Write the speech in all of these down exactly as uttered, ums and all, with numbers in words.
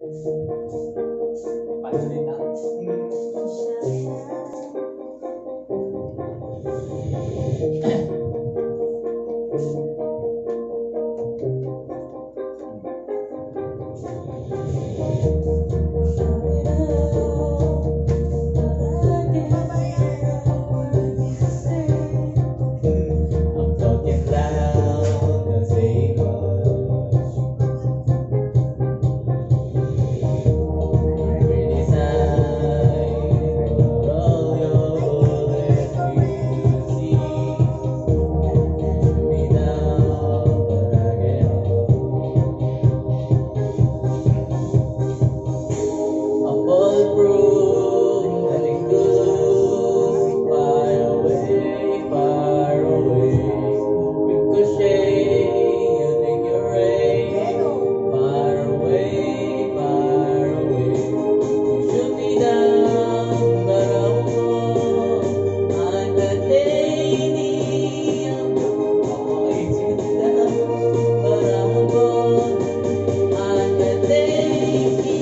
Pasalita. I'm talking loud, cause they rush. Every side, all your bullets we see. Shoot me down, but I get up. I'm bulletproof, nothing good. Fire away, fire away. Ricochet, you think you're right. Fire away, fire away. You shoot me down, but I won't. I'm the lady. I'm going to down, but I won't. I'm the lady.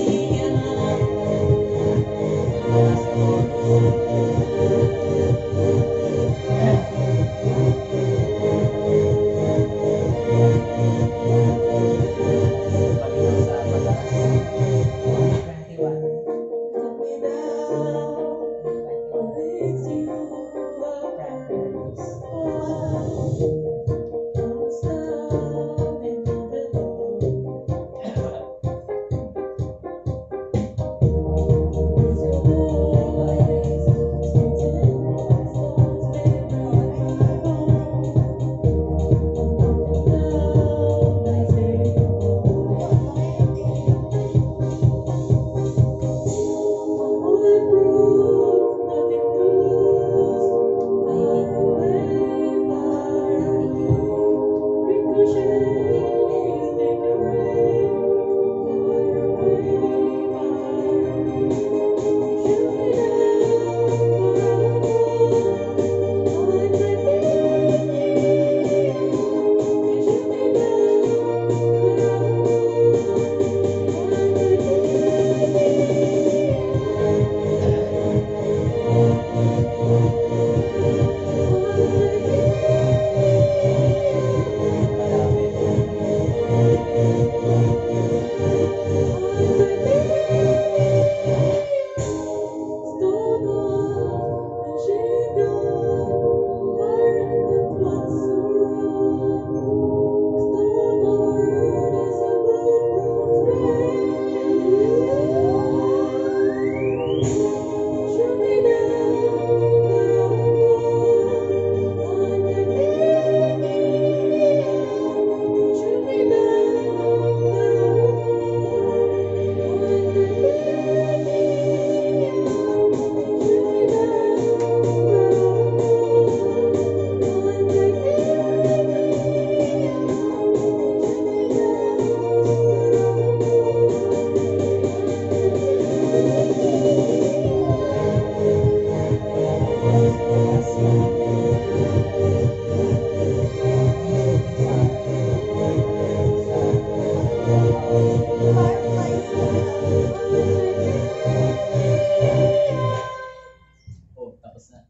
Oh, tapos na.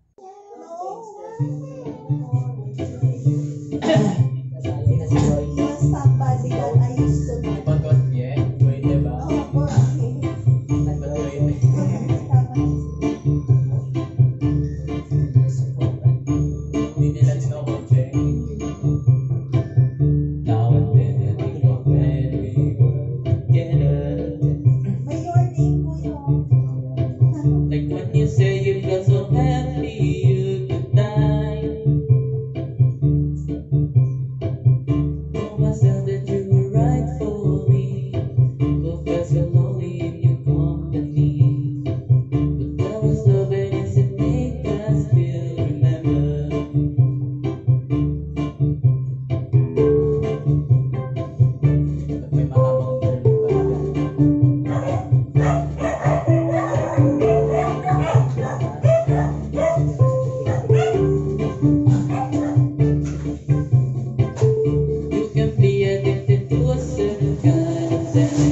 Kasali na si Joy. Pagkot niya, Joy, diba? Nagbat Joy, hindi nila tinokotse. Now and then, I think of when we were together. Like when you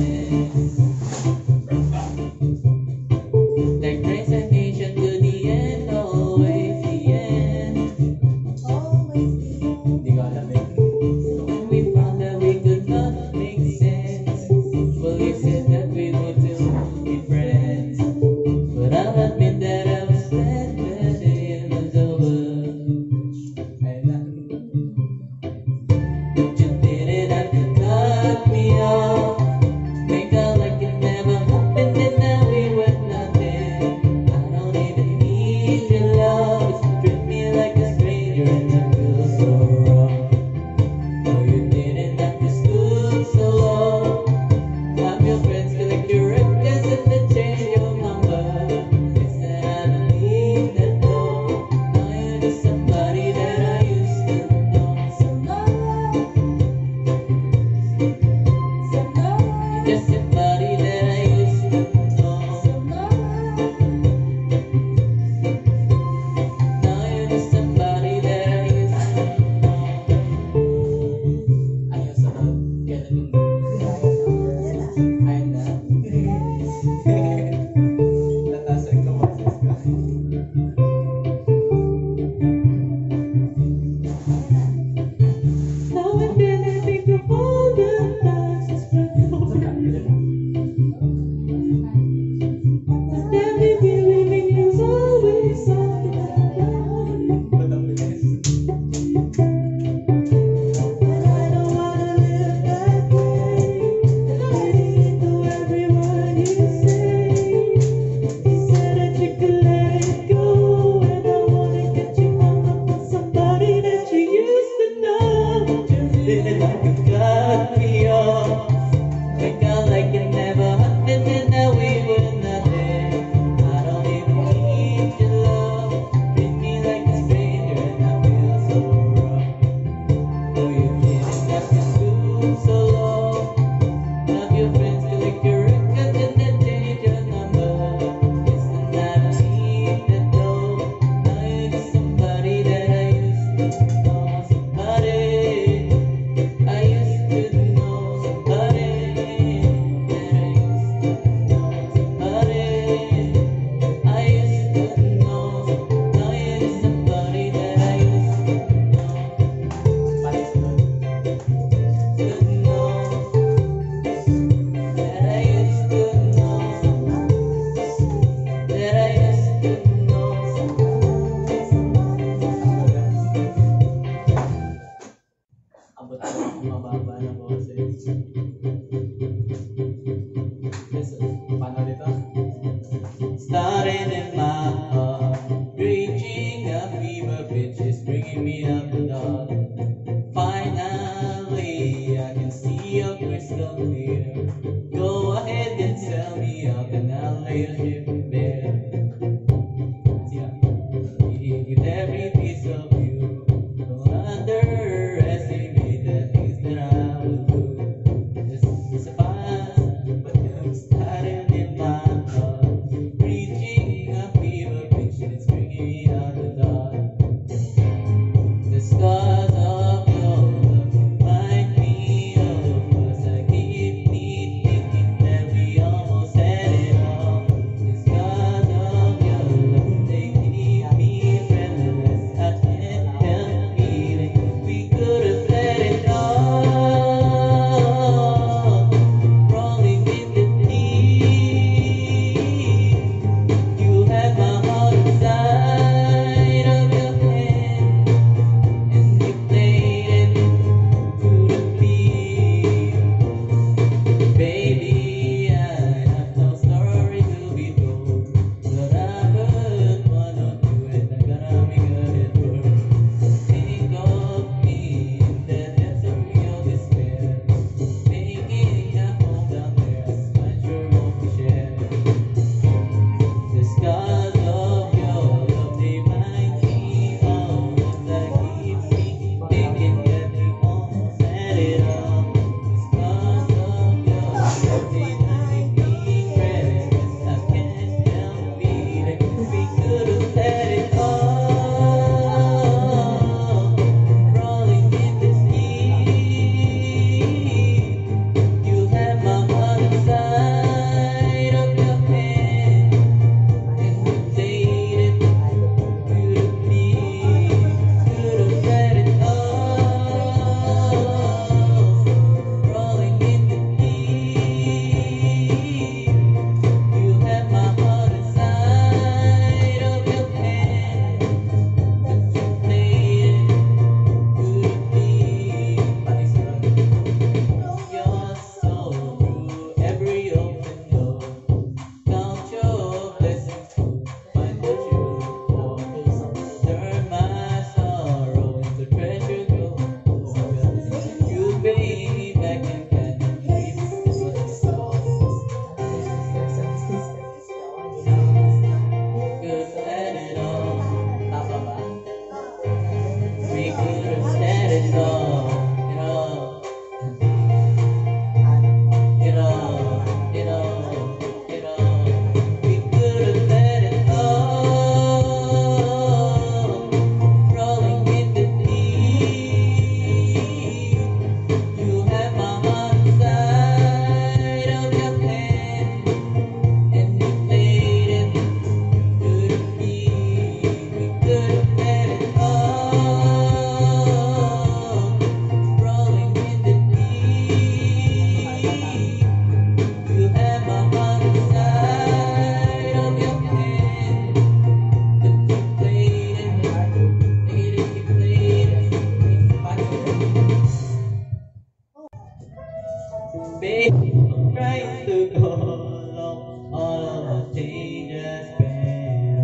Like resignation to the end, always the end. Di ko alam eh. When we found that we could not make sense, well, you said that we would still be friends. But I'll admit that I was sad when it was over. Ayun na. But you didn't have to cut me off. Make out like it never happened and now we were nothing. I don't even need your love. Just treat me like a stranger and I feel so wrong. No, you didn't have to stoop so low. Have your friends collect your records and then change your number. Instead I believe that no, now you're just somebody that I used to know. You're just somebody that I used to know. Now you're just somebody that I used to know. Ayaw sa kailan ayun na. Natasan ka boses ka. Now and then I think of all the times it's been over. Every feeling is always something I love. But I don't wanna live that way. Listening to every word you say. You said that you could let it go, and I wanna get you hung up on somebody that you used to know. Just didn't have to cut me off. Make out like it never happened and now we were nothing. I don't even need your love. Treat me like a stranger and I feel so wrong. No, you didn't have to stoop so low. Have your friends collect your records and then change your number. Isn't that a need that though? Now you're just somebody that I used to know. Somebody I used to know. Somebody that I used to know. Somebody I used to know. Now you're just somebody that I used to know. Pares na. To know that I used to know. That I used to know. Abot ko ang mababa na boses. Yes, paano dito? Starting in my heart, reaching a fever pitch is bringing me up the dark. Finally, I can see your crystal clear. Go ahead and sell me out and I'll lay a ship bare. Yeah. With every piece of you, don't underestimate the things that I will do. This is a fast, but I'm starting in my heart, reaching a fever pitch and it's bringing me out the dark. The scars of your love remind me of us. I keep me thinking that we almost had it all. The scars of your love, they keep me breathless. I can't help feeling we could have let it all. Rolling in the deep, you had my heart inside of your hand, and you played it to the beat. Baby, I have no story to be told, but I've heard one or two and I gotta make a head burn. Think of me in the depths of your despair, making a home down there as my sure won't be shared. The scars of your love, they remind me of us. I keep me thinking that we almost had it all. The scars of your love, they make me breathless. I can't help feeling we could have let it all. Rolling in the deep, you had my heart inside trying to go along. All of the changes been.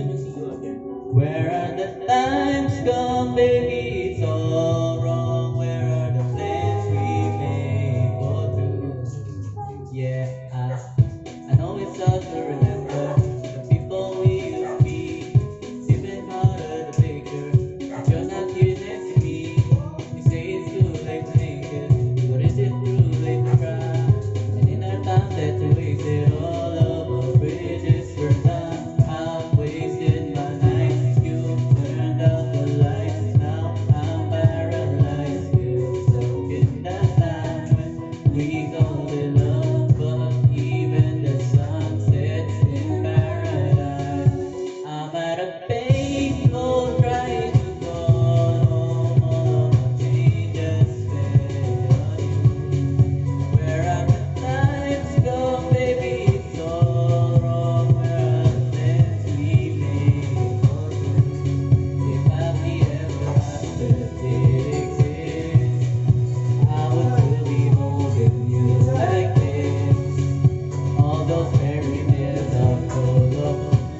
Where are the times gone, baby? It's all wrong. Where are the plans we made for two? Yeah, I, I know it's hard to remember the people we used to be. Sipping out of the picture, but you're not here next to me. You say it's too late to make it, but is it too late to try? And in our time that we wasted, all of our bridges were done. I've wasted my nights, you turned out the lights. Now I'm paralyzed, still stuck in that time when we called it love. But even the sun sets in paradise. I'm at a painful trying to go home. All of my changes fell on you. Where are the times gone, baby? It's all wrong. Where are the plans we made for two? If happy ever after did exist, I would still be holding you like this. All those fairy tales are full of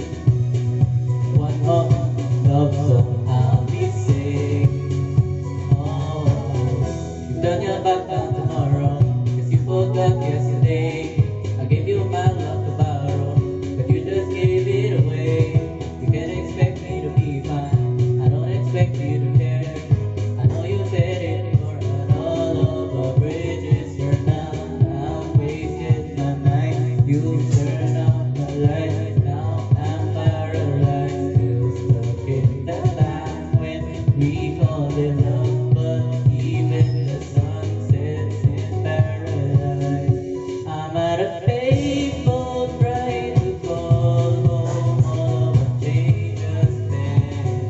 one more love song. I'll be sick. Oh, you turn your back on tomorrow, 'cause you forgot yesterday. I gave you my love to borrow, but you just gave it away. You can't expect me to be fine. I don't expect you to care. I know you said it before, but all of our bridges were down. I've wasted my night. You turned out the light. Now I'm paralyzed, still stuck in the time when we called it love. But even the sun sets in paradise. I'm at a painful trying to call home. All of my changes been.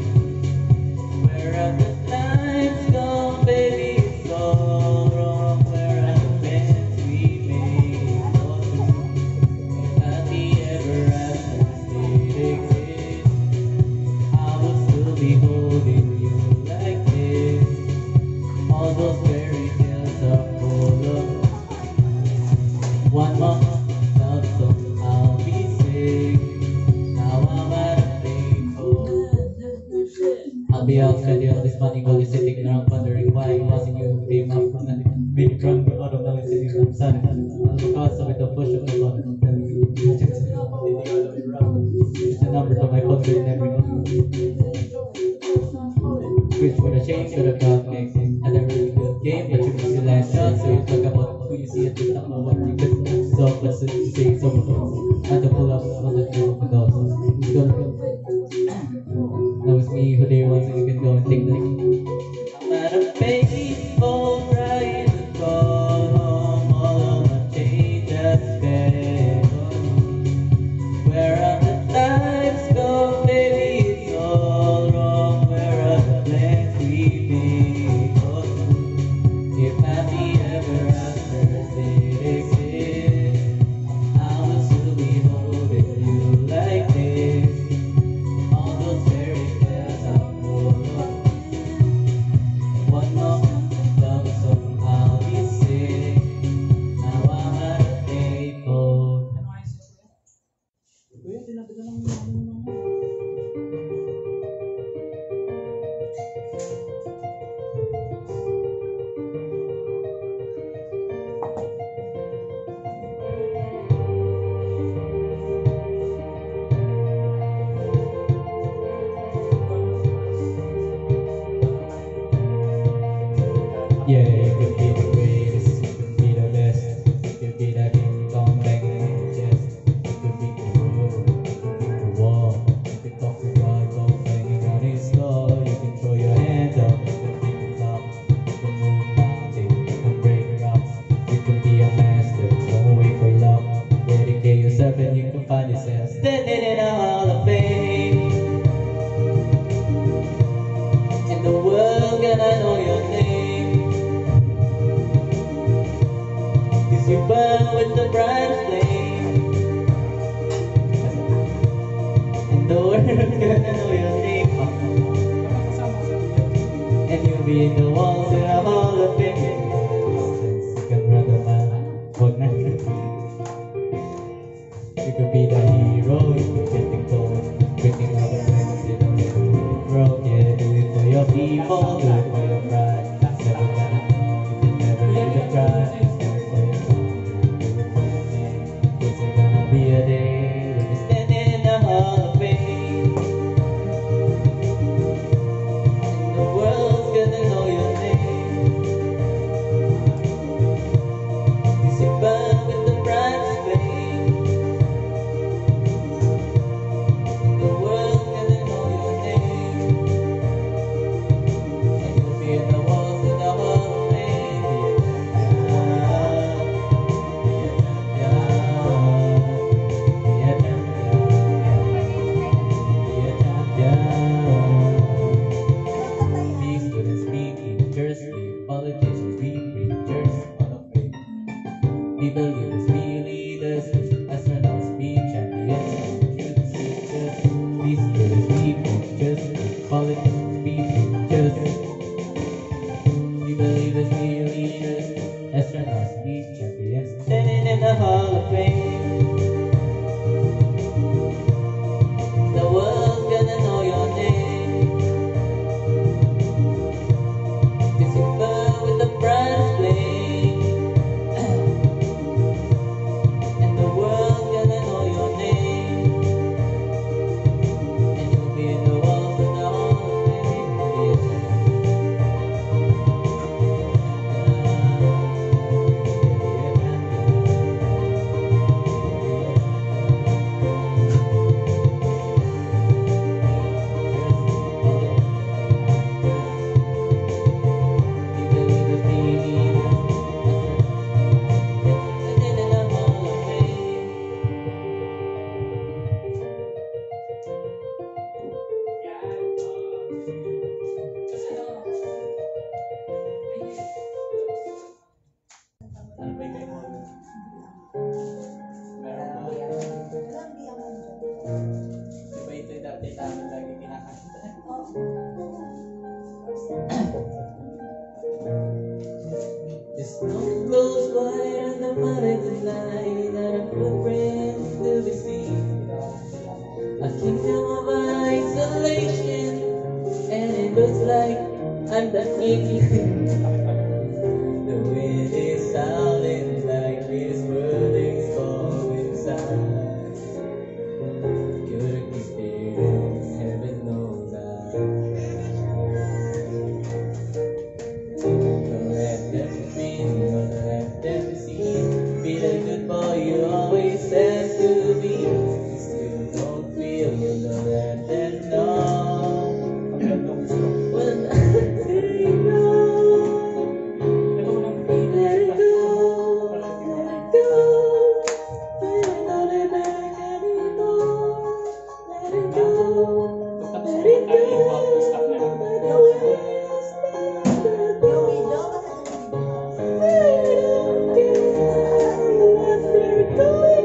Where are the times gone, baby? It's all wrong. Where are the plans we made for two? If happy ever after did exist, I would still be holding you like this. All those fairy tales are full of one more love song. I'll be sick. Now I'm at a painful. I'll be outside all this money while you're sitting around wondering why it wasn't you who came up from that. Been drunk out of knowing sitting on sun. Because of it, the push of the button. It's the number of my phone with every Which would have changed, would have got next. Had a really good game, but you missed your last shot. So you talk about who you see at the top of what you could. So what's it to say? So much. Not to pull up on the two of the dogs. Who's gonna go? That was me who they want, so you can go and take the lead. I'm at a painful trying to call home. All of my changes been. Where are the times gone, baby? It's all wrong. Where are the plans we made for two? If happy ever after did exist, I will still be holding you like this. All those fairy tales are full of one more love song. I'll be sick. Now I'm at a payphone. Yeah, it could be the greatest, it could be the best, it could be that King Kong banging in your chest. It could be the world, it could be the wall. You could talk to God, go banging on his skull. You can throw your hands up, you can pick the top. You can move mountains, you can break rocks. You can be a master, don't wait for luck. Dedicate yourself and you can find yourself standing in a hall of fame. In the world, gonna know your name. You burn with the bright flame. And the world gonna know your name. And you'll be in the walls in a hall of fame. You can run the man. You could be the hero, you could get the gold, breaking all the records in the world. Yeah, do it for your people, do it for your pride. Never gonna know if you never even try. Do it for your song, do it for your name. There's gonna be a day when you're standing in the Hall of Fame, and the world's gonna know your name. You see, burn with the brightest flame. The world's gonna know your name, and you'll be in the walls of the Hall of Fame. Be a champion, be a champion, be a champion. Be students, be teachers, be politicians, be preachers, unafraid. Be believers, be leaders, be astronauts, be champions, truth seekers. Be students, be preachers, be politicians, be preachers. Be believers, be leaders, astronauts, be champions, standing in the Hall of Fame. The world's gonna know your name. You see, burn with the brightest flame, and the world's gonna know your name, and you'll be in the walls of the Hall of Fame. Be a The snow glows white on the mountain tonight, not a footprint to be seen. A kingdom of isolation, and it looks like I'm done making. The wind is howling like this burning storm inside. You're the spirit, heaven knows I. Don't let them win, don't let them see. Be the good boy you always have to be. You still don't feel, don't let them know. When I say no, let it go, let it go. I don't want it back anymore. Let it go, let it go. Let the waves never go. I don't care, let it go.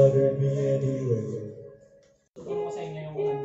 bother me anyway. Tutulong ko sa inyo yung ano.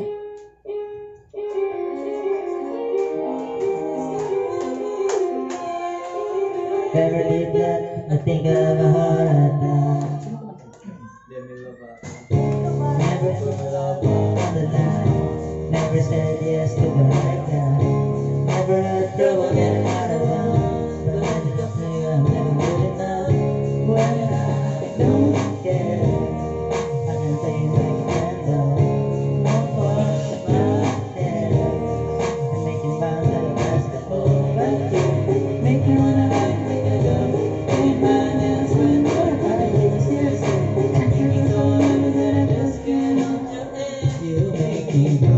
Never did that, I think of a heart attack. Demi Lovato. Never put love on the line. Never said yes to the right guy. Never had trouble getting out of line. But when it comes to you, I'm never good enough. When I don't care, I can play like a candle. Won't wash my hair and make it bounce like a basketball. But you make me wanna hide, make a go. Paint my nails when you're hiding. Seriously, you can go over that I just can't hold your hand. You make me go.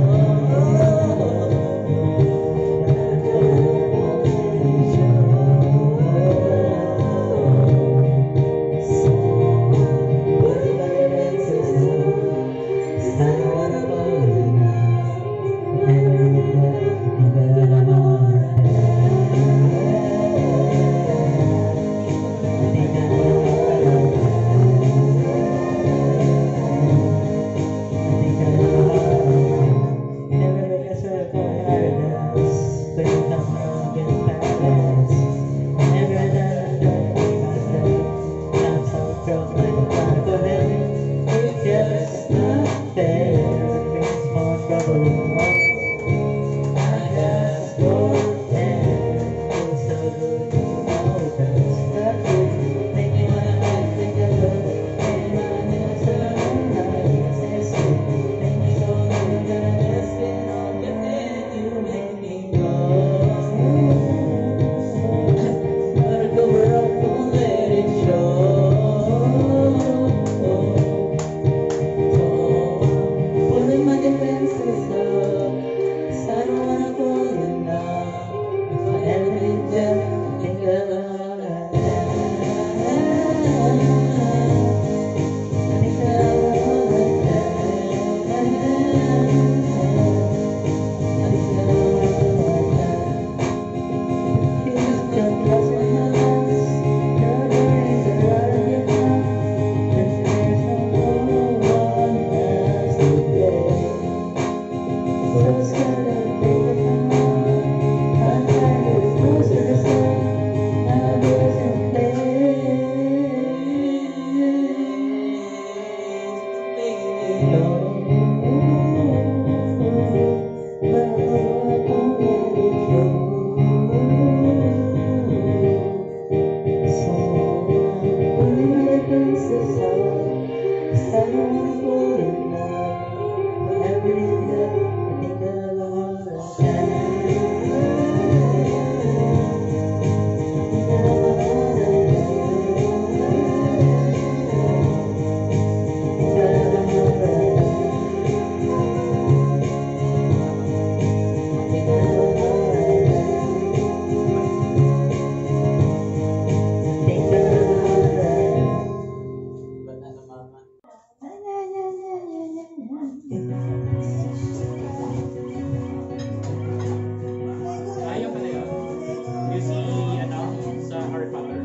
Ayaw pala yun. Yung si, ano, sa Harry Potter.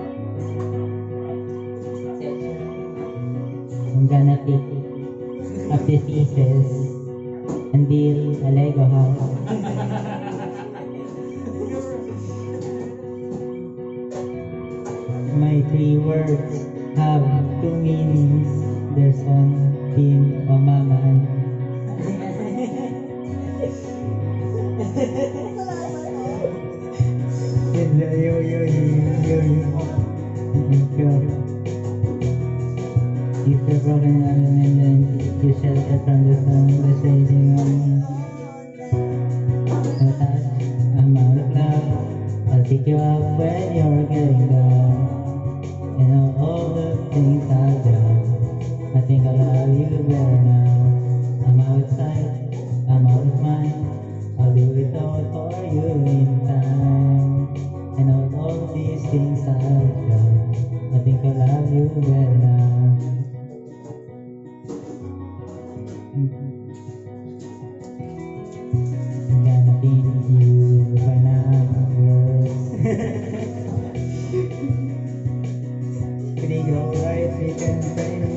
I'm gonna pick up the pieces and build a Lego house. My three words have two meanings. There's one being o mama. Yo yo yo yo yo. If you're broken down and then you shelter from the sun, the shading on the touch, I'm out of love. I'll pick you up when you're getting down. You know all the things I've done. I think I love you better now. I'm outside, I'm out of mind. I'll do it all for you in time. I know all these things I've done. I think I love you better now. I'm gonna be you when I'm yours. Can you go right? We can pray.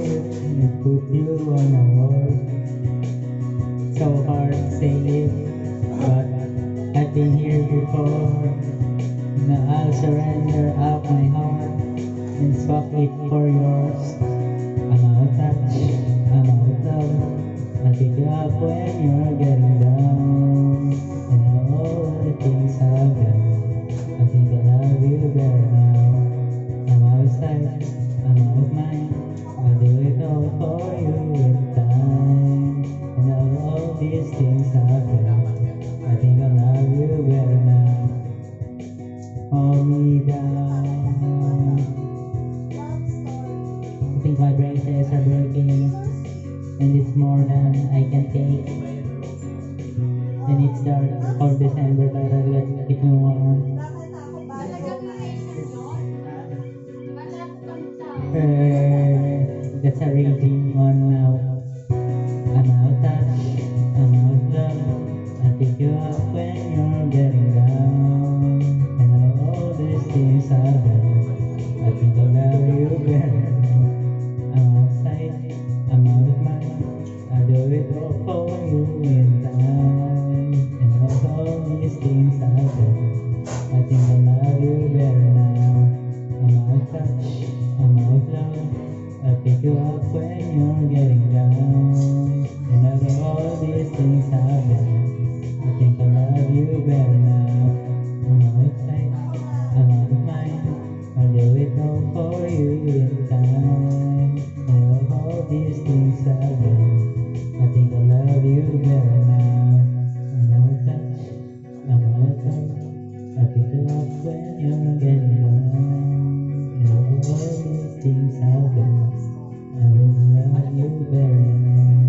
put you on my world. So hard to say it, but I've been here before. Now I'll surrender up my heart and swap it for yours. I'm out of touch, I'm out of love. I'll pick you up when you're getting down. And all the things I've done, I think I love you better now. I'm outside, I'm out of mind. I'll do it all for you in time. And all these things I've done, I think I love you better now. Hold me down. I think my brain cells are breaking, and it's more than I can take. And it's dark for December, but I'll let it move on. Uh, that's a raging on now. I'm out of touch, I'm out of love. I'll pick you up when you're getting down. And all these things I've done, I think I love you better now. I'm outside, I'm out of mind. I'll do it all for you in time. And all these things I've done, I think I love you better now. I'm out of touch, I'm out of love. I'll pick you up when you're getting down. And after all these things I've done, I think I love you better now. I'm outside, I'm out of mind. I'll do it all for you in time. And all these things I've done, I think I love you better now. I'm out of touch, I'm out of touch. I'll pick you up when you're getting down. And all these things I've done, I will love you better now.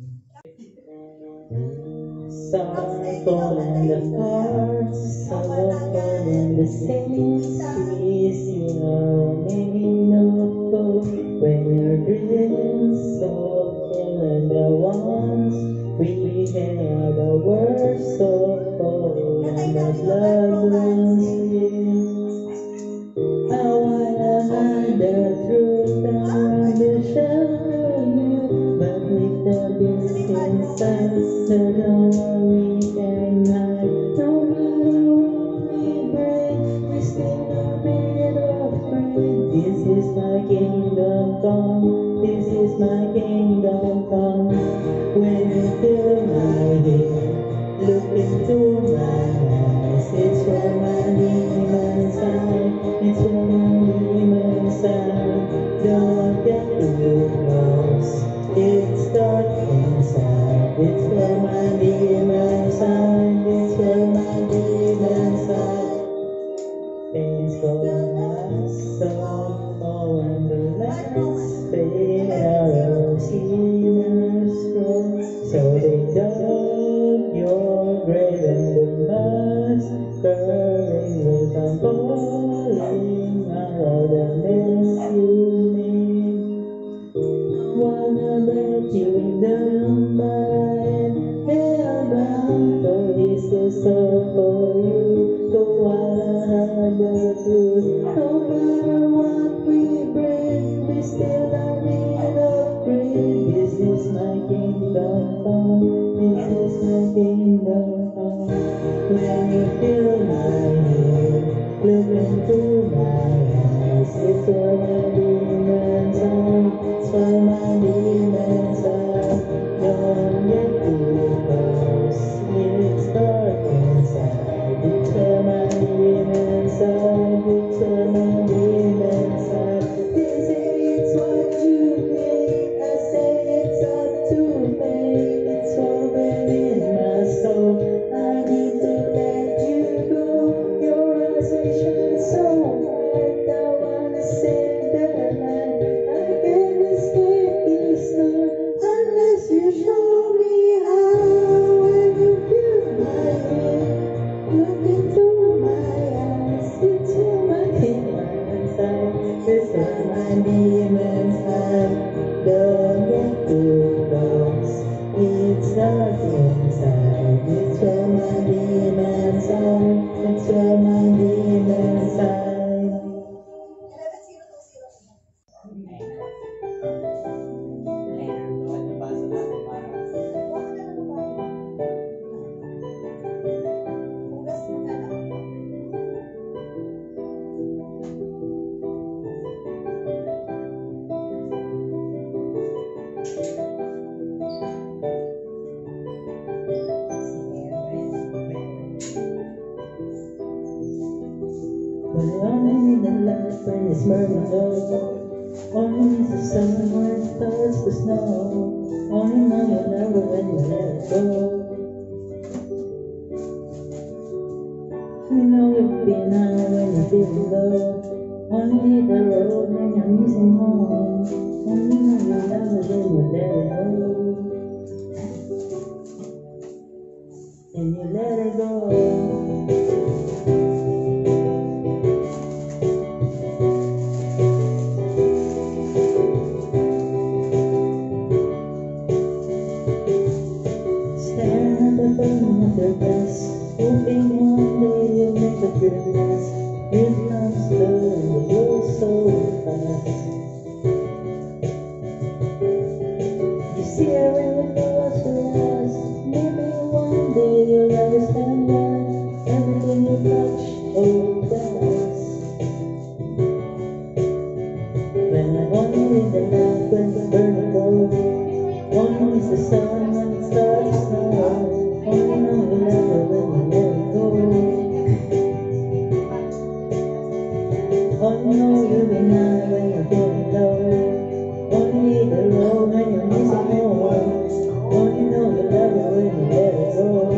Summer falling apart, summer falling the same trees. You know, making no hope when your dreams so killing the ones we had the worst so cold and the blood runs I wanna hide the truth and the shelter you, but with the beast inside, so don't worry and hide. No matter what we break, we still not made of free. This is my kingdom come, this is my kingdom come. When you feel my head, look into my eyes. It's where my demons hide, it's where my demons hide. Don't get too close, it's dark inside. It's where my demons hide, it's where my demons hide. Things go us so, oh, when the lights fade out of sinners row. So they dug your grave and the masquerade will come falling out of the mess you made. Wanna let you down, but I am hellbound. Though this is all for you, so I'll the truth. No matter what we bring, we still are made of free. This is my kingdom come, this is my kingdom come. When you feel my head, look into my eyes. It's where my demons are, it's where my demons are. Don't get too close, it's dark inside. It's where my demons are, it's where my demons are. They say it's what you make, I say it's up to fate. It's woven in my soul, I need to let you go. Your eyes are shining so bright, I wanna save the night. I can't escape this night unless you show me it's murder. Only needs the sun when it starts to snow. Only know you'll never when you let it go. You know you'll be high when you're feeling low. Only need the road when you're missing home. Only know you'll never when you let it go. And you let it go. Hoping one day you'll make a dream last. Here comes love and it goes so fast. You see her in the mirror, she laughs. Maybe one day you'll understand why everything you touch, oh, that's. When I only need the light when it's burning low. Only is the sun when it starts to snow. Only know you never when you let it go. Only know you'll be high when you're feeling low. Only need the road when you're missing home. Only know you love it when you let it go.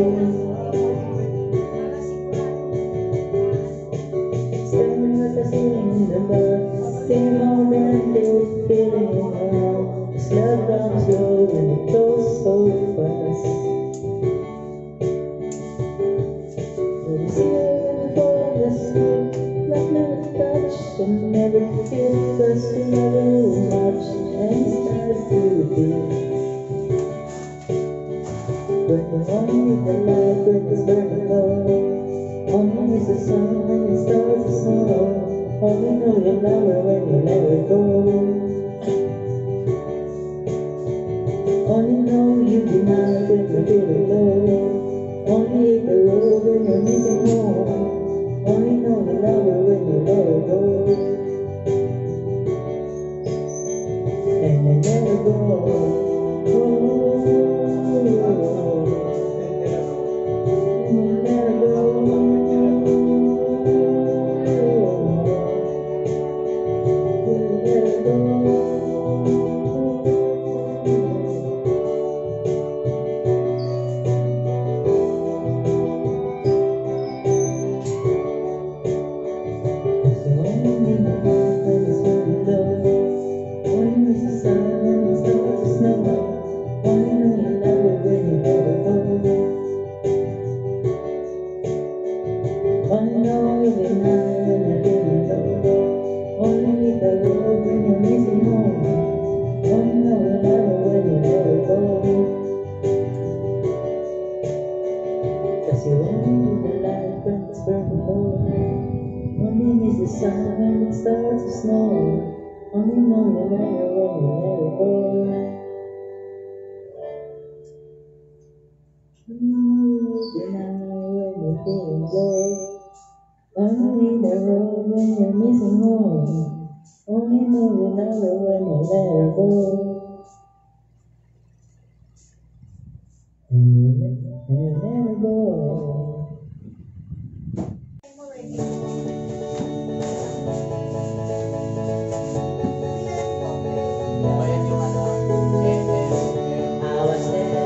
Standing with the ceiling in the bar, same old empty feeling around. This love comes slow and it goes so fast. And never feel cause you never knew much and started to be. But the only the light when it's burning low. Only is the sun when it starts to snow. Only know you love her when you let her go. Only know you deny when you're feeling low. Only hit the road when you're missing home. Only know you love her when you let her go. And you let her go. Oh, and you let her go. You let her go. Only know you'll be high when you're feeling low. Only need the road when you're missing home. Only know you'll love her when you let her go. Cause you only need the light when it's burning low. Only needs the sun when it starts to snow. Only know you'll love her when you let her go. Only know when you're feeling low. Only the road when you're missing home. Only know you love her when you let her go. And you let, and you let her go. Bayan yung ano, M M. I was there.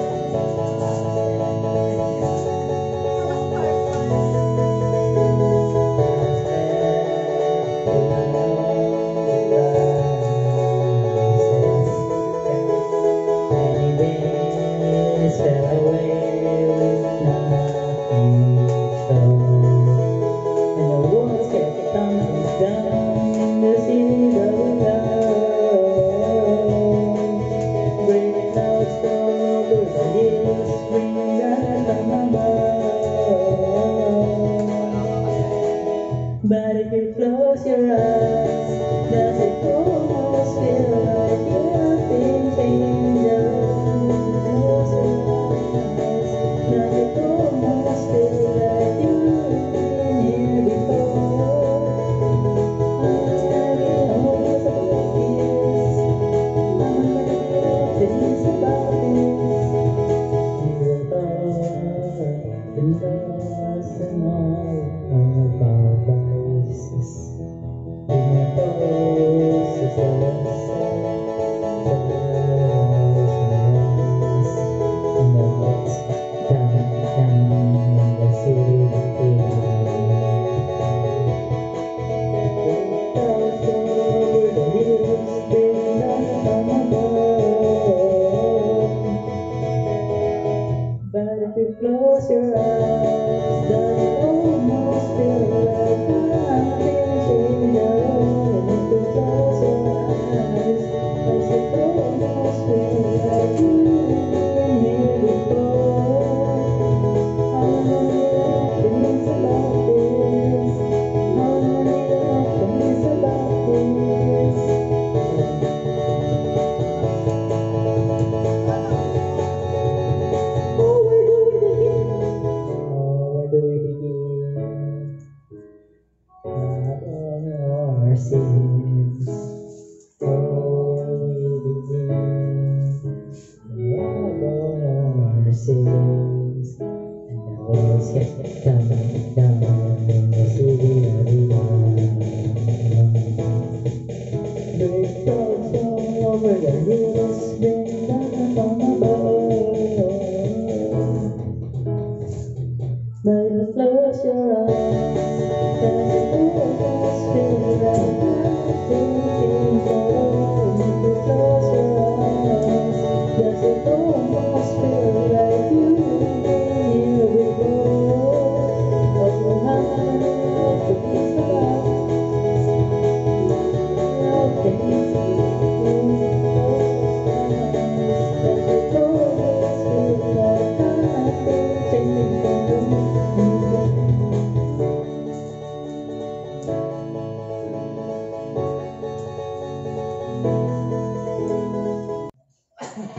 Fell away with nothing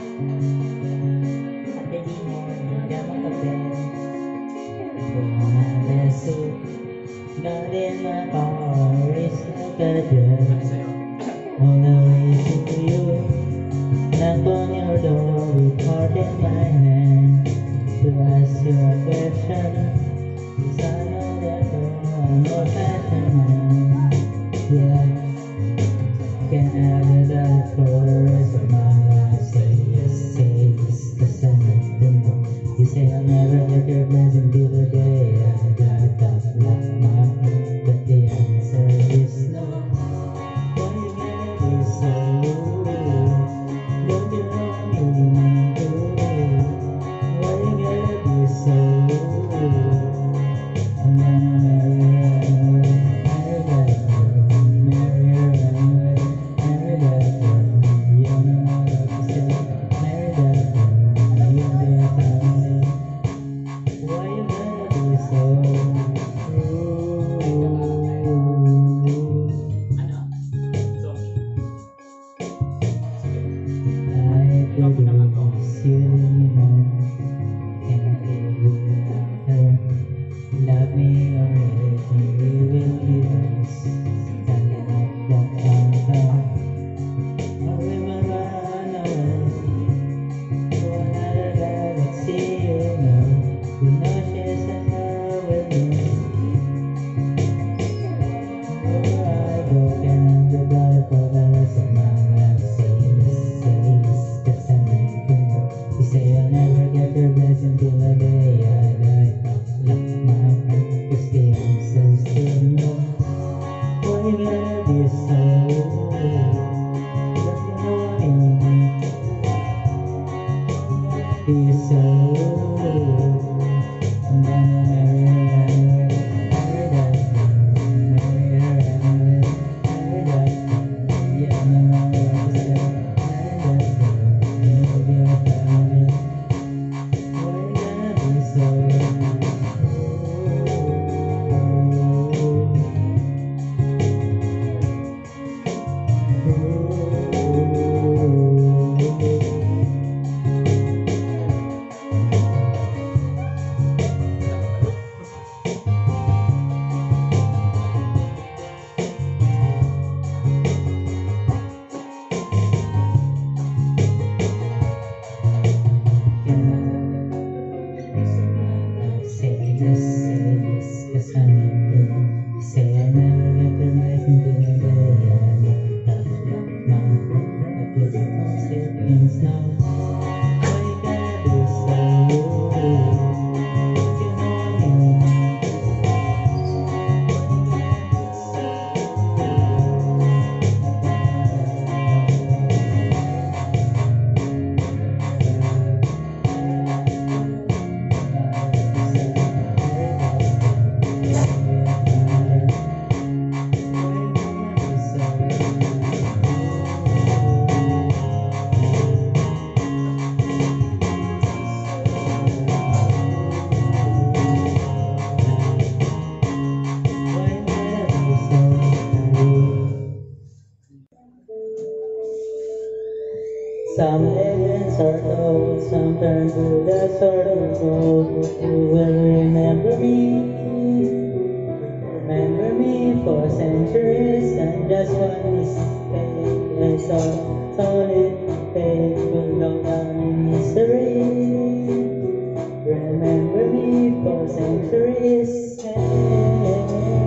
At the dinner, hindi makape. Bumaleso. Not in my car, it's like a jet. All the way to you. Knock on your door with heart in my hand. To ask you a question. Cause I know that you're old fashioned man. Yeah. Can I have a dollar for the rest of my life? Say yes, say yes, cause I need to know. You say I'll never get your blessing till the day I die. Tough luck, my hand, but the answer is no. Why you gotta be so rude? Don't you know I'm human too? Why you gotta be so rude? I'm gonna marry her anyway, marry that girl, marry her anyway, marry that girl. You know what to say, marry that girl, you'll be a family. Why you gotta be so rude? Ano? Zombie. I believe you know, can't live without her. Love me or hate me, we will be yours. Standing up that mountain, or we will run away to another galaxy. You know, you know she's in love with me. Wherever I go, can I be better for the rest of my life? Say yes, say yes, cause I need to know. You say I'll never get your blessing till the day I die. Lock my heart, cause the answer's still no. Why you gotta be so rude? Don't you know I'm human? Be so rude. I'm gonna marry her anyway, marry that girl, marry her anyway, marry that girl. Yeah, I know what to say, marry that girl, you'll be a family. Why you gotta be so rude? Say yes, say yes, cause I need to know. Say I never get the right until the day I die. Tough luck, my heart, but you don't say things now. Why you gotta be so rude? Don't you know I'm human? Some legends are told, some turn to the sword of gold. You will remember me, remember me for centuries, and just one mistake. That's all, that's all it takes to go down in history. Remember me for centuries. Hey,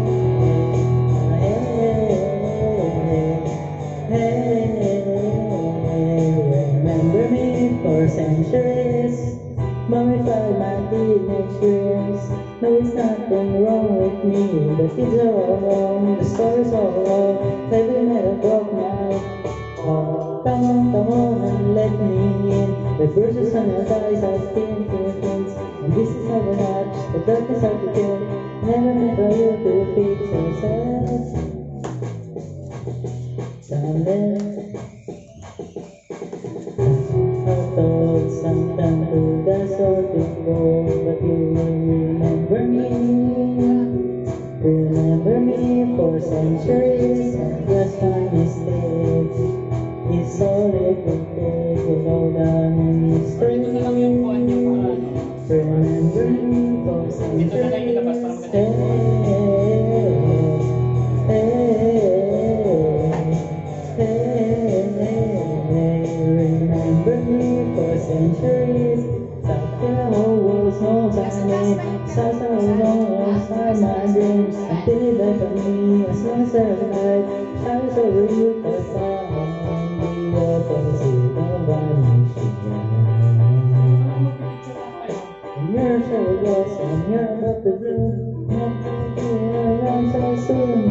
hey, hey, remember me for centuries. Mummified my teenage years. No, it's nothing wrong with me. The kids are all wrong, the story's all wrong. Maybe never broke my heart. Come on, come on and let me in. The bruises on your thighs are still things. And this is never much, the darkness hard to kill. Never meant for you to feel so sad. Someday I thought sometime to the sword to go, but you will remember me. Remember me for centuries, and just one mistake. It's all it will take to go down running Ito na lang yung kuhan niya para ano. Remember me for Ito na lang yung ilabas para maganda yung kuhan. Remember me for centuries. The whole world snows on me. Stars are alone inside my dreams. Until you back on me as monster of night. Shines over you, the sun. The opposite of vanishing. And you're so lost and you're about to bloom. Not around so soon.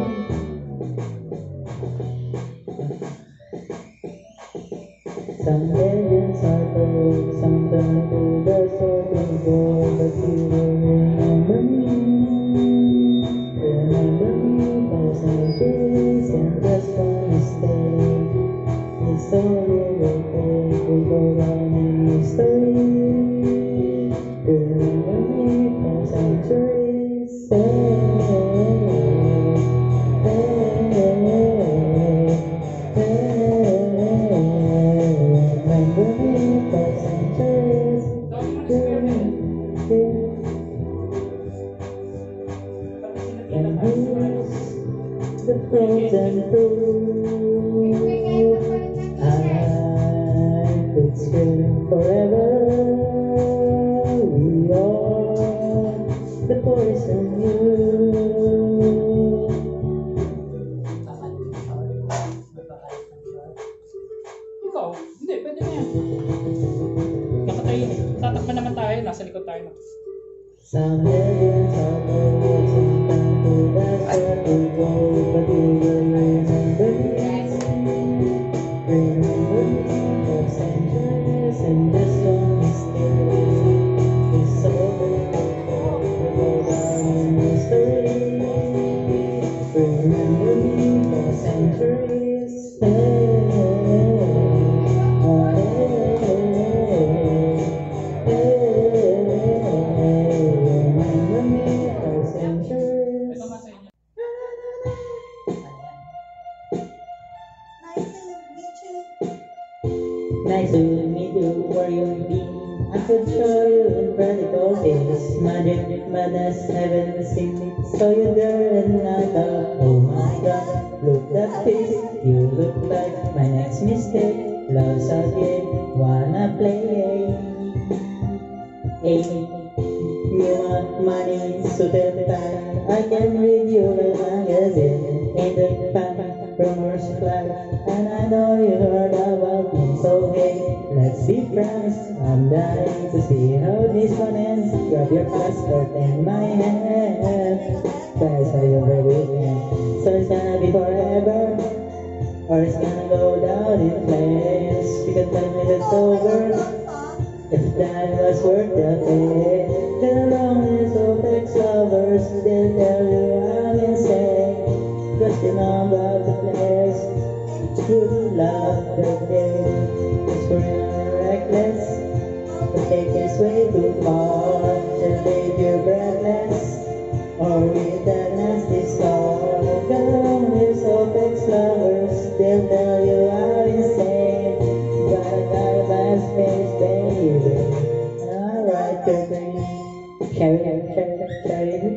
Some legends are told, some turn to the sword and gold, but you will remember me. Remember me for centuries and just one mistake. It's story will take, will go down in history. Remember me for centuries. Hey, hey, hey, remember me for centuries. And here's the frozen fruit. I could scream forever. We are the poison you. Ikaw, hindi, pwede na yan. Nakatayo, tatakpan naman tayo, nasa likod tayo na. Some legends are told, some turn to the circle gold, but you will remember me. Remember me for centuries and just one mistake. It's over, will go down in history. Remember me for centuries. Hey, oh, hey, hey, remember me for centuries. Ito nga sa inyo. Nice to meet you, where you been? I could show you in practical days. Mother, mothers haven't seen me. Saw you there and I thought, oh my god, look that face. You look like my next mistake. Love's a game, wanna play. Hey, you want money, so tell me time. I can read you like magazine. In the fan, rumors fly. And I know you heard about me, so hey, let's be friends. I'm dying to see how this one ends. Grab your passport and my hand. Guys, are you ready? So it's gonna be forever, or it's gonna go down in flames. You can tell me that's over. If that was worth the pain, the loneliness of ex-lovers, they'll tell you I'm insane. Cause you know about the place, good love the day. It's forever reckless, but take this way too far. To leave you breathless, or with a nasty scar. The loneliness of ex-lovers, they'll tell you I'm insane. Gotta got my space, baby. Alright, good thing. Carry, carry, carry, carry.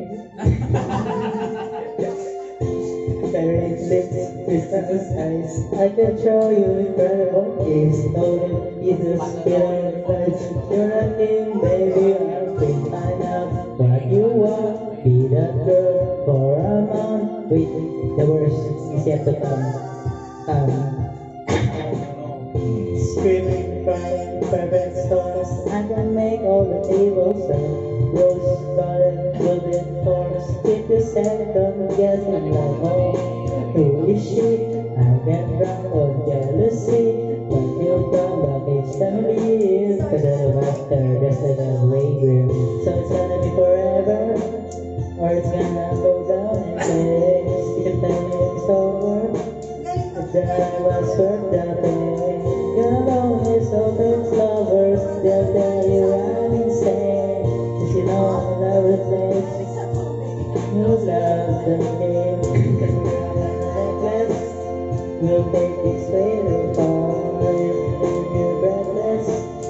Carry lips, Christmas eyes. I can show you incredible things. No one is a still touch. You're a king, baby. I'll bring find out what you want. Be that girl for a month. Wait, the worst is yet to come. Um. Screaming, crying, perfect storms. I can make all the tables turn. Rose garden, golden forms. Keep your second guessing like, oh, who is she? I get drunk of jealousy. When you come back, it's gonna be cause I'm after just like a way grim. So it's gonna be forever, or it's gonna go down in flames. You can tell me it's over, if that was worth the pain. You're lonely, so those lovers, they'll tell you I'm insane. Cause you know I'm in love with this. You love the game, cause we're reckless. We'll take this way too far, if you're breathless.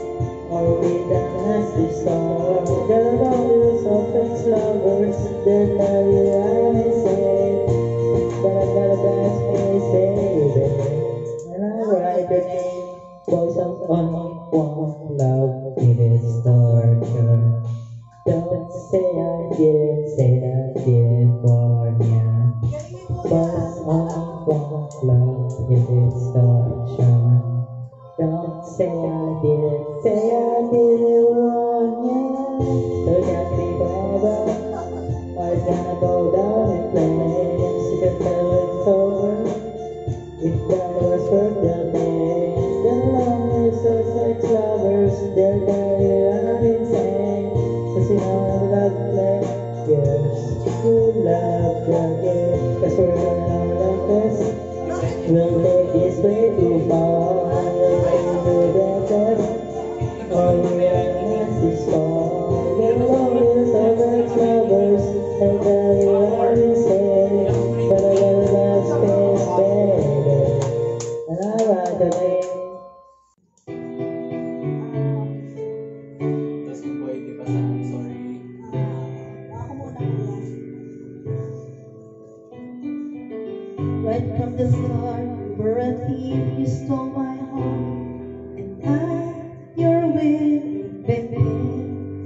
want love, it is torture. Don't say I did, say I did warn ya. But I want love, it is torture. Don't say I did, say I did warn ya. So can't be forever, or it's gonna go down in flames. You can tell it's over, if that was worth the pain. The lovers are sex lovers, they're very around insane. Cause you know love players, you love the game. Cause we're gonna love this, we'll take this way too far. We'll do the best, or we are against this fall. The lovers are sex lovers, they're very around insane. But I got love space, baby, and I ride the lane. Tapos kung boy, di ba sa sorry. Right from the start, you were a thief, you stole my heart, and I, your willing victim.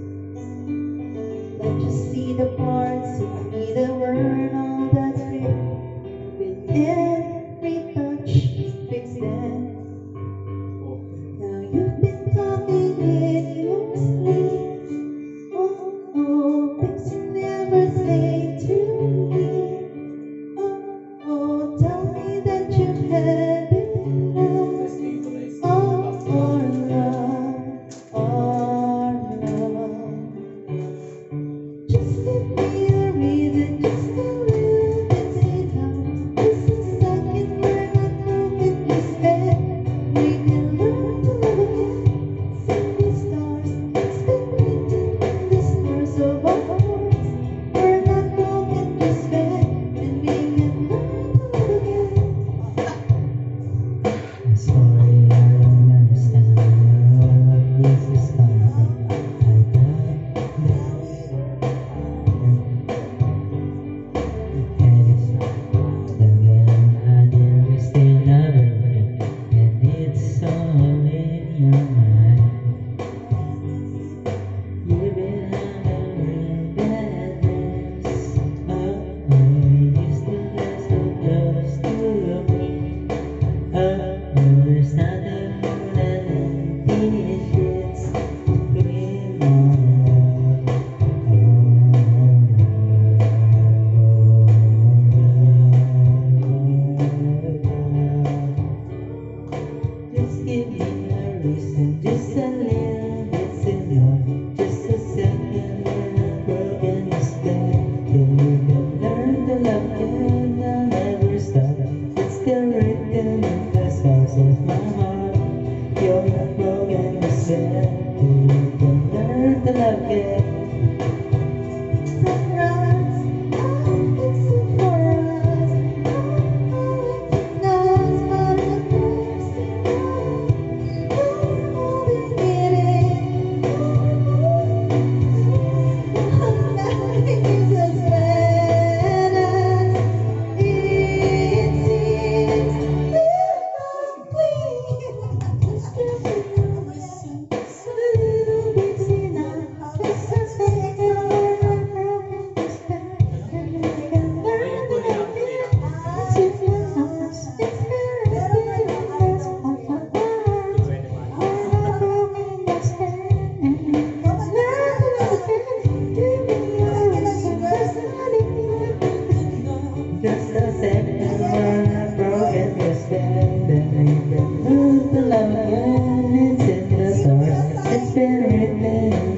Let you see the parts of me that weren't all that great. With every touch, fix them. Now you've been talking with your sleep. Oh, oh, things you never say to me. Oh, oh, tell me that you had enough. Stabilize. Oh, our love, our love. Just give me a reason, just a little bit's enough. Just a second, we're not moving, you said we can learn to live again. See the stars, it's been written in the stars of our hearts. We're not broken, just bad, and we can learn to live again. I'm sorry, I don't understand what this is coming. I got head is again, I did we still love it, and it's all in your mind. You've been having bad days. Oh, oh, you still get so close to me. Oh, there's nothing more than these shits going on. Just give me a reason, just a little bit's enough. Just a second when I'm broken is dead. Then you can learn to love again, I'll never stop. It's still written in the stars of my heart. You're not broken is dead. Then you can learn to love again. Sunrise, oh, it's a for us. Oh, it knows what the first thing knows. Oh, all is getting. Oh, nothing is as bad as it seems. Little please, just a little bit's enough. Just a second, we're broken, just bad, and we can learn to live again. It's in the stars, it's better than the rest of our lives. We're not broken, just bad, and we can learn to live again. Give me a reason, just a little. Just a second when I'm broken, just then, then we can learn to love again. It's in the stars, it's been written.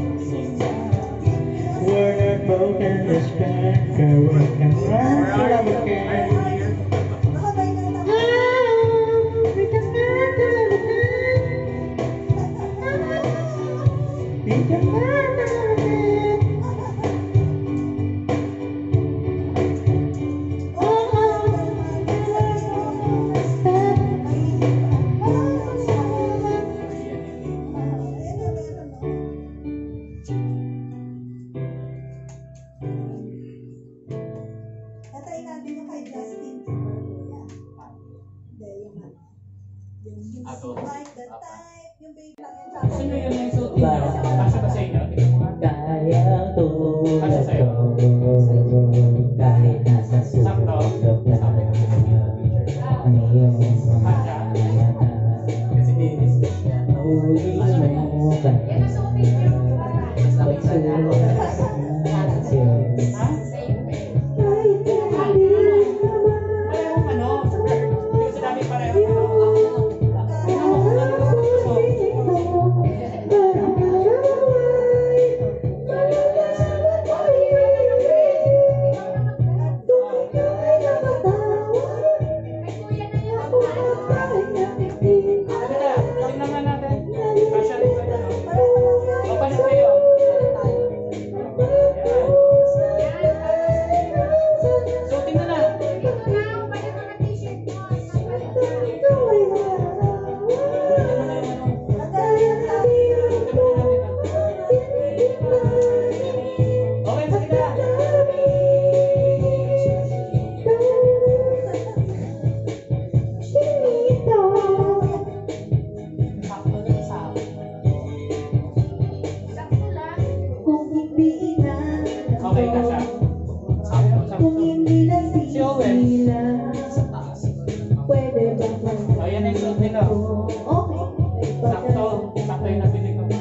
We're not broken, just then, then we can learn to love again. Oh, we can learn to live again. We can learn to love again. Tatay namin yung kay Justin Timberlake. Hindi, yung ano. Yung Ato. Like the Type, yung yung baby lang yan sa Gusto nyo akin. yun yung suot niyo? Kasya ba sa inyo? Tingnan mo nga. Kayang tulad Kasya sa'yo? ko kahit nasa Sakto? sulok na Sabi ko sa inyo. ang iyong mga Kasya? mata. Kasi diniscuss niya. Huli mo ka Yan ang suotin niyo. pagsulok ng siyong Ha? Kahit hindi naman Parehong ano? Hindi ko sinabi parehong ano. Tingnan mo kung ano yung suot mo. Halika, tingnan nga natin. Kasya rin sa'yo, no? O, paano sa'yo? Suotin mo na. Suotin mo na yung ano. Suotin mo na natin. Okay, sige na. Sakto dun sa akin. Kung hindi na Okay, kasya. Sakto, kung sakto. hindi na Si Owen. sila pwede ba O, yan na yung suot nito. okay Sakto. Sakto yung nabili ko.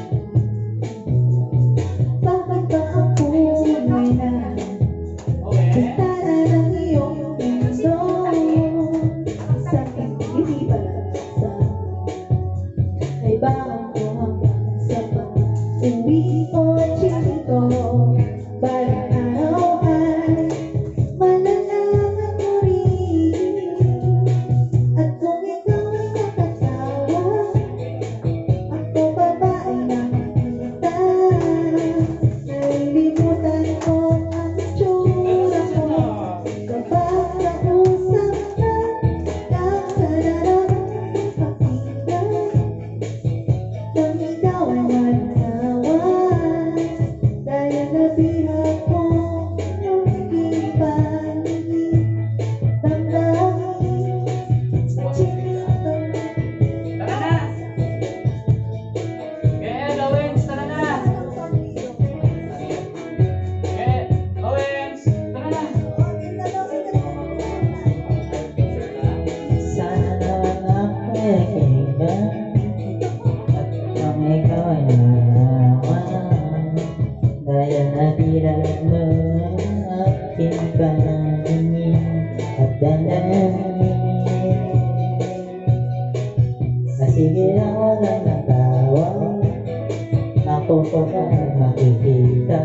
bakit ba ako may na Okay. tara ng iyong mundo sa akin hindi pala sa ay bakit ko hanggang sa pag-uwi ko chito balang araw ay malalaman mo rin at kung ikaw ay nakatawa ako pa ba ay nakikita nalilimutan ko ang itsura mo kapag nausap ka kakararang pakinggan kung ikaw ay mananawa dahil nabihag mo ang aking paligid damdamin Tara na! Okay, Owens, tara na! Okay, Owens, tara na! sana naman nakikinggan at kung ikaw ay nalaman dahil nabilag mo ang aking panangin at damdamin na sige lang walang nagawa ako pa ba makikita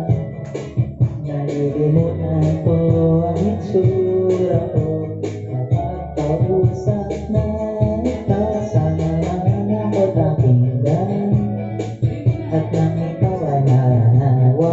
nalilimutan ko ang itsura ko nakakausap na kasama lang ako pakinggan at nang ikaw ay nanawa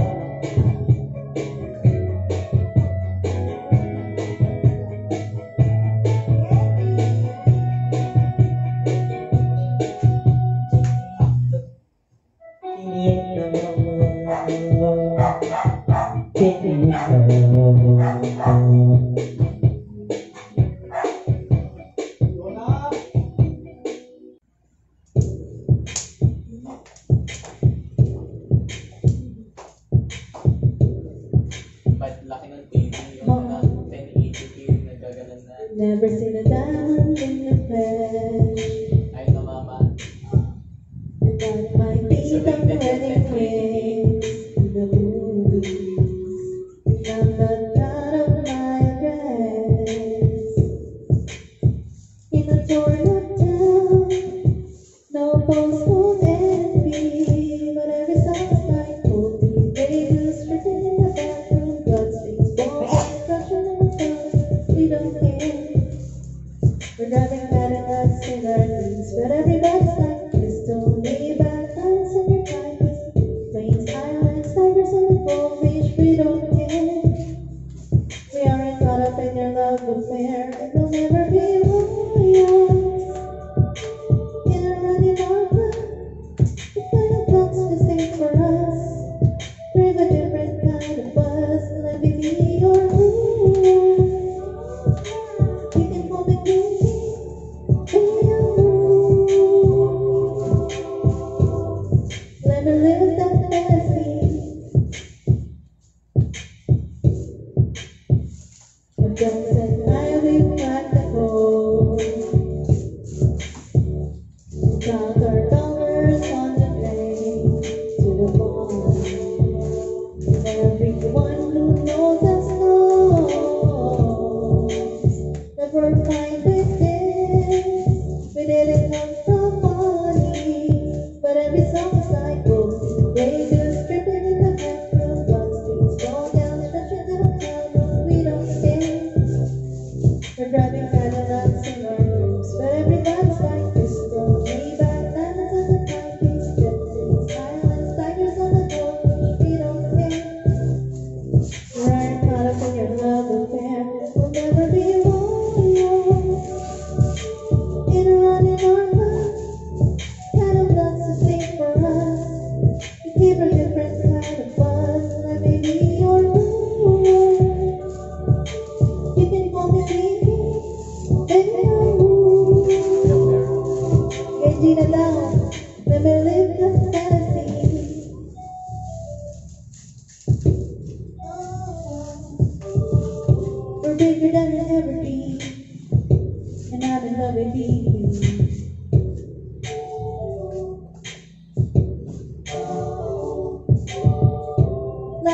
Ba't laki ng T V yung mga ten eighty p yung nagagalan na. Never seen a diamond in the flesh. Ayun na mama. And that might be the wedding rings in the movies. And I'm not proud of my dress. In a torn up town, no postcode envy, but every song's like hope me. Labels written in the bathroom, bloodstains, balls, construction in the sun. We don't care. We're driving Cadillacs in our dreams, but everybody's like crystal Maybach, diamonds in your kindness, plains, islands, tigers on the Gold Beach. We don't care. We aren't caught up in your love affair, and we'll never be royals. In a running opera, the kind of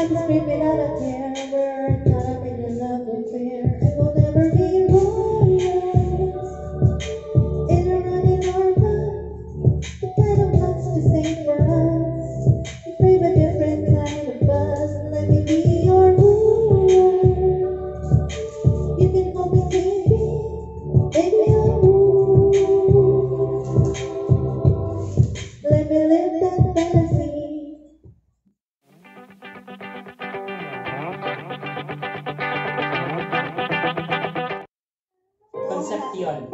I'm screaming out of terror, caught up in your love affair. I will never be royals in a running orphan. The kind of wants to save for us. You crave a different kind of buzz. Let me be your ruler. You can call me baby, baby I'm ruler. Let me live that fantasy. Concept yun.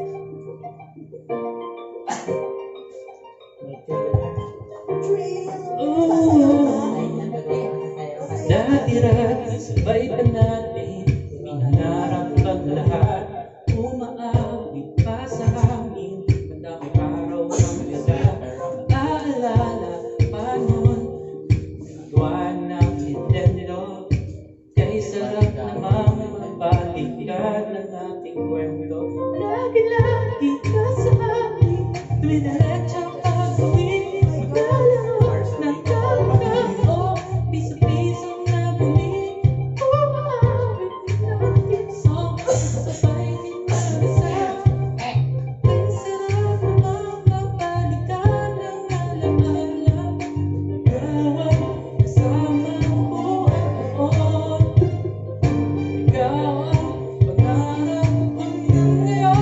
Dati-rati sabay pa natin, pinangarap ang lahat. Umaawit pa sa hangin, madami araw ang lagat. Maaalala pa nun, gawa ng Nintendo. Kay sarap namang mabalikan ng ating kwento. Lagi-lagi ka sa akin, dumidiretso ang pag-uwi. Maglalaro ng kalakao, piso-piso na bumi. Umaawit din natin song, sabay din mag-isa. Kay sarap namang mabalikan ng alaala. Ikaw ang kasama ko noon. Ikaw ang pangarap ko ngayon.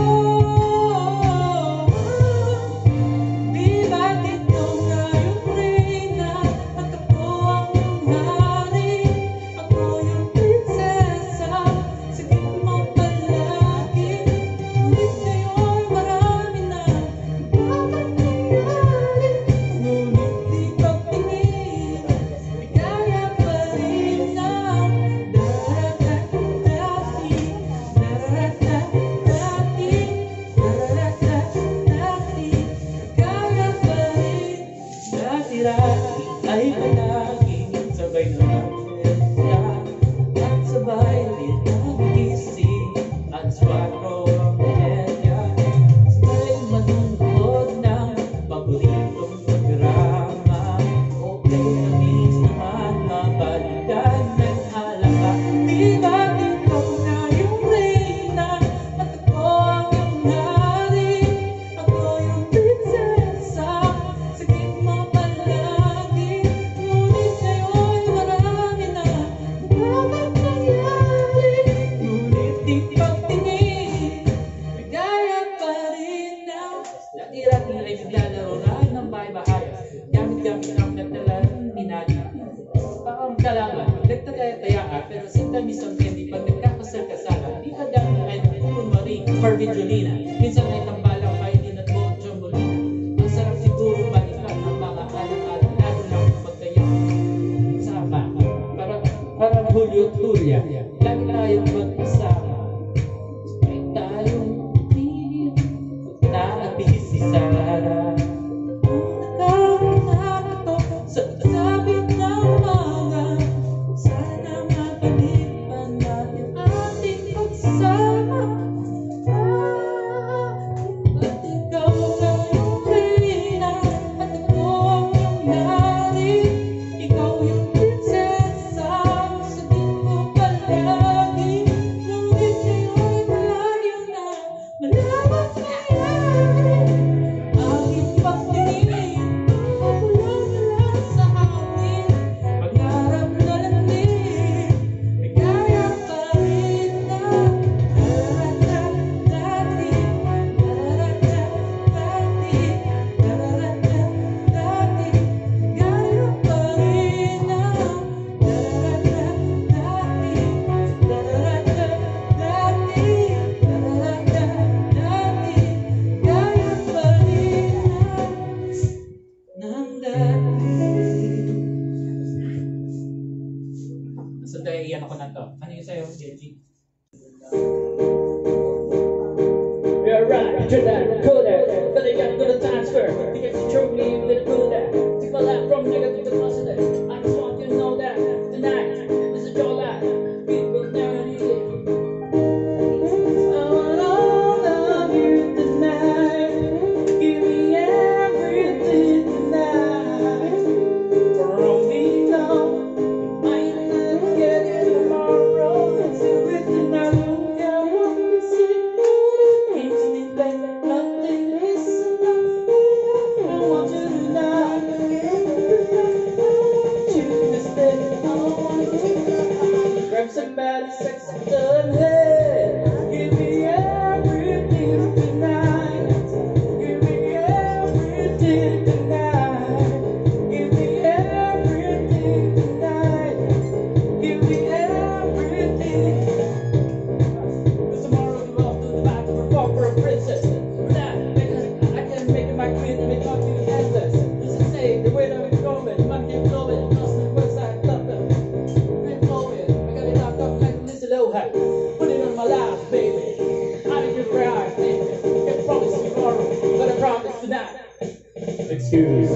Di ba't ikaw na yung reyna at ako ang hari? Ako yung prinsesa, sagip mo palagi. Ngunit ngayon marami na bakit nangyari? Ngunit di pagtingin, ligaya pa rin ang dararat-dati, dararat-dati, dararat-dati. Ligaya pa rin, dati-rati ay palaging sabay na natin na at sabay din nagising at swatro ang media. Sabay manunood ng paboritong programa. Okay na miss naman mabalikan ng halaga. Di ba't ikaw na yung reyna at ako ang iyong hari? Ako yung prinsesa, sagip mo palagi. Ngunit ngayon marami na bakit nangyari? Ngunit di pagtingin, ligaya pa rin na dati-rati ay naglalaro na ng bahay-bahay. Gamit-gamit ang nagtalan minali. Parang kalaman, nagtataya-tayaan, pero sinta-misang hindi pag nagkakasal-kasalan. Di ba dami ay nagkukunwaring Marvin minsan ay tambalang pa hindi at Bonjong Molina. Ang sarap siguro balikan ng mga alam-alam, lalo lang pagkaya sama. Parang, parang Julio at Julia, lagi tayong magkasama. Sabay tayong umiiyak, naabis si Sarah. Kung nakakinato sa sabit ng umaga, sana mabalik pa natin ating pagsasama. Ah, ba't ikaw na yung reyna at ako ang iyong hari? Ikaw yung prinsesa, sagip mo palagi.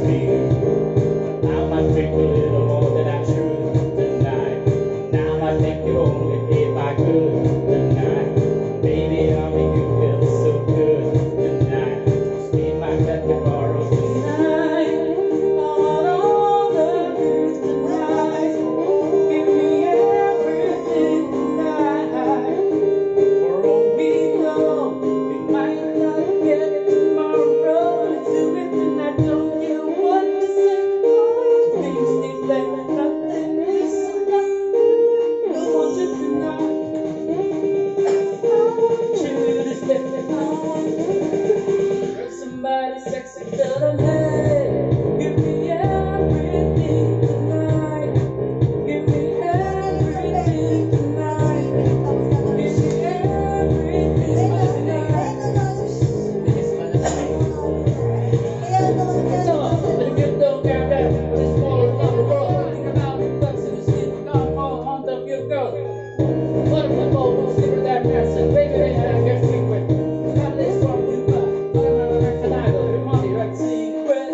speed. Now I drink a little more than I should tonight. Now I think you only if I could tonight. Baby, I'll make you feel so good tonight. Stay my bed tomorrow tonight. I want all of you tonight. Give me everything tonight. For all we know, we might not get tomorrow. Let's do it and I don't care what to say. Things things like nothing is enough. I want you tonight. I want you to stay. I want you. Girl, somebody sexy to the head. Give me everything tonight. Give me everything tonight. Give me everything tonight. So, if you don't care that, but it's more of the world. Think about the ducks in the sleep, come all on the view go. What if the boat will sleep with that person? Baby, they had a good secret. Have this from you, but I'm not a canago. Your money, right? Secret.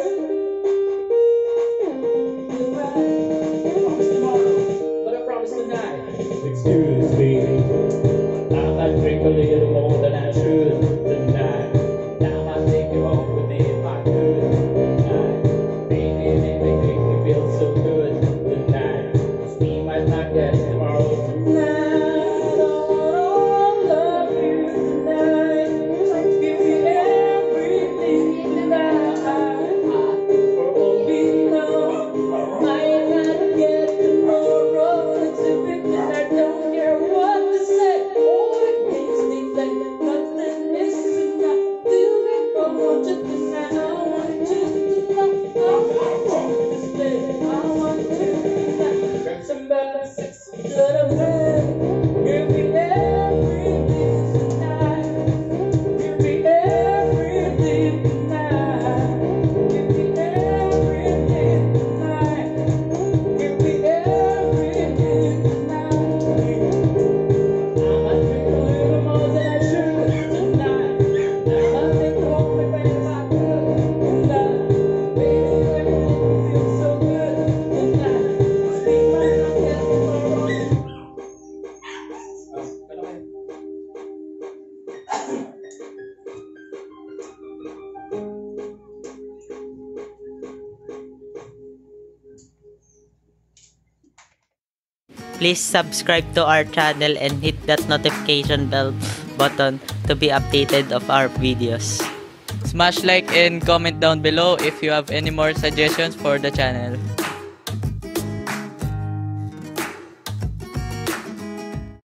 Promise tomorrow, but I promise tonight. Excuse me, I might drink a little more than I should tonight. Now I take you home with me if I could tonight. Baby, baby, make me feel so good tonight. Cause we might not get tomorrow tonight. I want all of you tonight. Give me everything tonight. For all we know, might not get tomorrow. Let's do it and I don't care what to say. Boy, things seem like nothing is enough. Do it, I want you tonight. I want you tonight. I want you to stay. I want you tonight. Grab somebody sexy to the head. Give me everything tonight. Give me everything tonight. Give me everything tonight. Give me everything tonight. I'ma drink a little more than I should tonight. Now I think you want me back if I could tonight. Baby, everything feels so good tonight. We might not get tomorrow. Oh, hello. Please subscribe to our channel and hit that notification bell button to be updated of our videos. Smash like and comment down below if you have any more suggestions for the channel.